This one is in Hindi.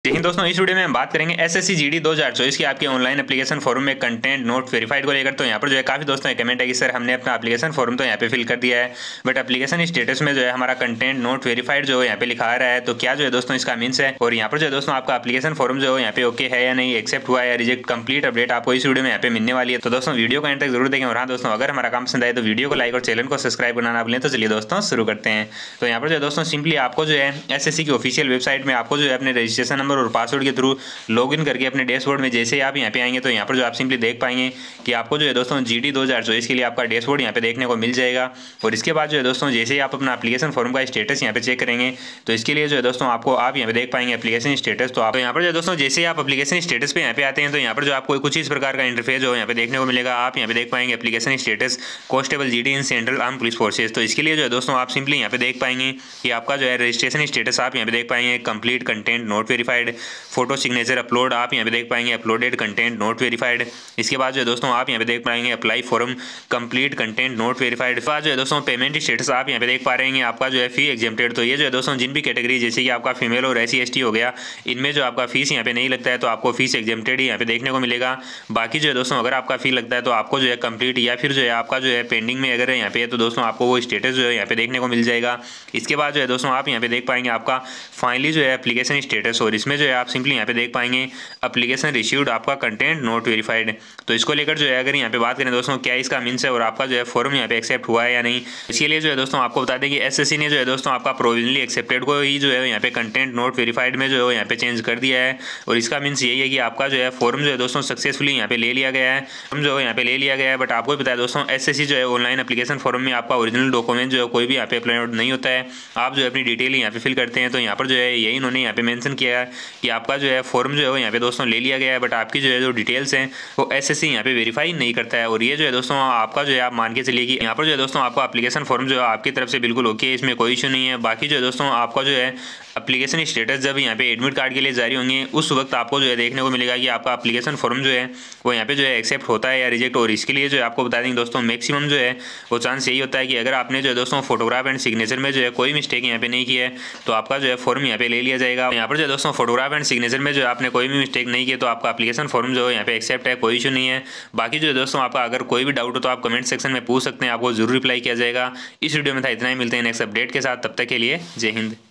जय हिंद दोस्तों, इस वीडियो में हम बात करेंगे एसएससी जीडी 2024 की आपके ऑनलाइन एप्लीकेशन फॉर्म में कंटेंट नोट वेरीफाइड को लेकर। तो यहाँ पर जो है काफी दोस्तों ने कमेंट है कि सर हमने अपना एप्लीकेशन फॉर्म तो यहाँ पे फिल कर दिया है, बट एप्लीकेशन स्टेटस में जो है हमारा कंटेंट नोट वेरीफाइड जो है यहाँ पे लिखा आ रहा है। तो क्या जो है दोस्तों इसका मीन्स है, और यहाँ पर जो है दोस्तों आपका एप्लीकेशन फॉर्म जो है यहाँ पे ओके है या नहीं, एक्सेप्ट हुआ है या रिजेक्ट, कंप्लीट अपडेट आपको इस वीडियो में यहाँ पे मिलने वाली है। तो दोस्तों वीडियो को एंड तक जरूर देखें। और हाँ दोस्तों, अगर हमारा काम पसंद आए तो वीडियो को लाइक और चैनल को सब्सक्राइब करना ना भूलें। तो चलिए दोस्तों शुरू करते हैं। तो यहाँ पर जो है दोस्तों सिंपली आपको जो है एसएससी की ऑफिशियल वेबसाइट में आपको जो है अपने रजिस्ट्रेशन नंबर और पासवर्ड के थ्रू लॉगिन करके अपने डैशबोर्ड में जैसे ही आप यहाँ पे आएंगे तो यहाँ पर जो आप सिंपली देख पाएंगे कि आपको जो है दोस्तों जीडी 2024 के लिए आपका डैशबोर्ड यहाँ पे देखने को मिल जाएगा। और इसके बाद जो है दोस्तों जैसे ही आप अपना एप्लीकेशन फॉर्म का स्टेटस यहाँ पे चेक करेंगे तो इसके लिए जो है दोस्तों आपको आप यहाँ पे देख पाएंगे एप्लीकेशन स्टेटस। तो आप यहाँ पर जो है दोस्तों जैसे ही आप एप्लीकेशन स्टेटस पे यहाँ पे आते हैं तो यहाँ पर जो आपको कुछ इस प्रकार का इंटरफेस जो यहाँ पे देखने को मिलेगा। आप यहाँ पे देख पाएंगे application status constable GD in central arm police forces. तो इसके लिए जो है दोस्तों आप सिंपली यहाँ पे देख पाएंगे कि आपका जो है रजिस्ट्रेशन स्टेटस आप यहाँ पे देख पाएंगे complete, content not verified, photo signature upload आप यहाँ पे देख पाएंगे अपलोडेड, कंटेंट नोट वेरीफाइड। इसके बाद जो है दोस्तों आप यहाँ पे देख पाएंगे apply form complete, content not verified. इसके बाद जो है दोस्तों पेमेंट स्टेटस आप यहाँ पे देख पा रहे हैं आपका जो है फी एग्जेम्प्टेड। तो ये जो है दोस्तों जिन भी कैटेगरी जैसे कि आपका फीमेल और SC ST हो गया, इनमें जो आपका फीस यहाँ पे नहीं लगता है तो आपको फीस एग्जेम्प्टेड ही यहाँ पे देखने को मिलेगा। बाकी जो है दोस्तों अगर आपका फी लगता है तो आपको जो है कंप्लीट या फिर जो है आपका जो है पेंडिंग में अगर यहाँ पे है तो दोस्तों आपको वो स्टेटस जो है यहाँ पे देखने को मिल जाएगा। इसके बाद जो है दोस्तों आप यहाँ पे देख पाएंगे आपका फाइनली जो है एप्लीकेशन स्टेटस, और इसमें जो है आप सिंपली यहाँ पे देख पाएंगे एप्लीकेशन रिसीव्ड आपका कंटेंट नोट वेरीफाइड। तो इसको लेकर जो है अगर यहाँ पे बात करें दोस्तों क्या इसका मीन्स है और आपका जो है फॉर्म यहाँ पे एक्सेप्ट हुआ है या नहीं। इसके लिए जो है दोस्तों आपको बता दें कि एसएससी ने जो है दोस्तों आपका प्रोविजनली एक्सेप्टेड को ही जो है यहाँ पे कंटेंट नोट वेरीफाइड में जो है यहाँ पे चेंज कर दिया है। और इसका मीन्स यही है कि आपका जो है फॉर्म जो है दोस्तों सक्सेसफुली यहाँ पे ले लिया गया है, फॉर्म जो है यहाँ पे ले लिया गया है। बट आपको भी पता है दोस्तों एसएससी जो है ऑनलाइन एप्लीकेशन फॉर्म में आपका ओरिजिनल डॉक्यूमेंट जो है कोई भी यहाँ पे अपलोड नहीं होता है। आप जो है अपनी डिटेल यहाँ पे फिल करते हैं। तो यहाँ पर जो है यही इन्होंने यहाँ पे मेंशन किया है कि आपका जो है फॉर्म जो है यहाँ पे दोस्तों ले लिया गया है, बट आपकी जो है जो डिटेल्स हैं वो एसएससी यहाँ पे वेरीफाई नहीं करता है। और ये जो है दोस्तों आपका जो है आप मान के चलिए कि यहाँ पर जो है दोस्तों आपका एप्लीकेशन फॉर्म जो है आपकी तरफ से बिल्कुल ओके है, इसमें कोई इशू नहीं है। बाकी जो है दोस्तों आपका जो है एप्लीकेशन स्टेटस जब यहाँ पे एडमिट कार्ड के लिए जारी होंगे उस वक्त आपको जो है देखने को मिलेगा कि आपका एप्लीकेशन फॉर्म जो है वो यहाँ पे जो है एक्सेप्ट होता है या रिजेक्ट। और इसके लिए जो है आपको बता देंगे दोस्तों मैक्सिमम जो है वो चांस यही होता है कि अगर आपने जो है दोस्तों फोटोग्राफ एंड सिग्नेचर में जो है कोई मिस्टेक यहाँ पे नहीं की है तो आपका जो है फॉर्म यहाँ पे ले लिया जाएगा। यहाँ पर जो है दोस्तों फोटोग्राफ एंड सिग्नेचर में जो आपने कोई भी मिस्टेक नहीं की तो आपका एप्लीकेशन फॉर्म जो है यहाँ पे एक्सेप्ट है, कोई इशू नहीं है। बाकी जो है दोस्तों आपका अगर कोई भी डाउट हो तो आप कमेंट सेक्शन में पूछ सकते हैं, आपको जरूर रिप्लाई किया जाएगा। इस वीडियो में था इतना ही, मिलते हैं नेक्स्ट अपडेट के साथ, तब तक के लिए जय हिंद।